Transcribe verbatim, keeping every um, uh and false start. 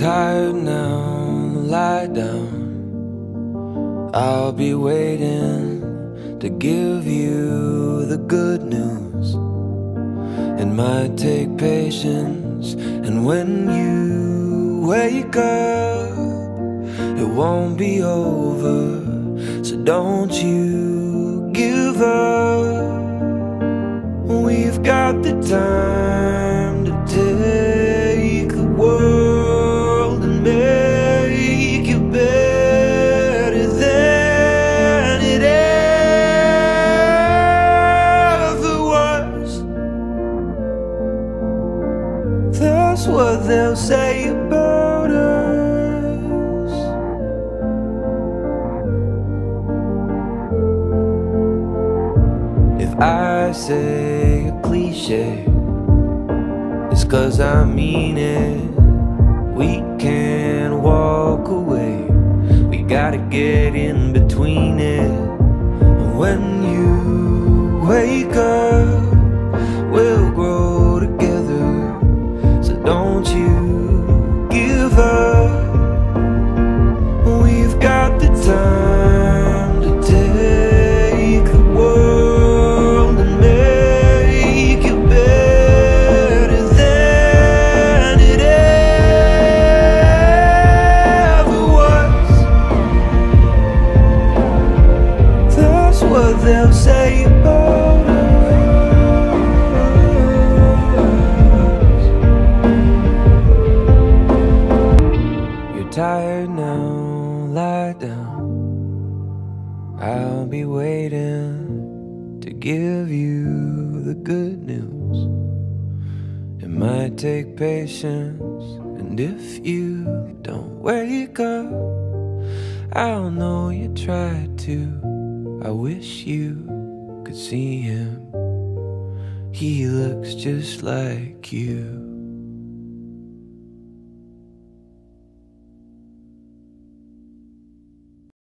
tired now, lie down. I'll be waiting to give you the good news. It might take patience, and when you wake up, it won't be over. So don't you give up. We've got the time to take the world and make it better than it ever was. That's what they'll say about us. If I say a cliche, it's 'cause I mean it. We can't walk away, we gotta get in between it. And when you wake up, we'll grow together. So don't you give up. We've got the time to take the world and make it better than it ever was. That's what they'll say about us. You're tired now, lie down. I'll be waiting to give you the good news. It might take patience, and if you don't wake up, I'll know you tried to. I wish you could see him. He looks just like you.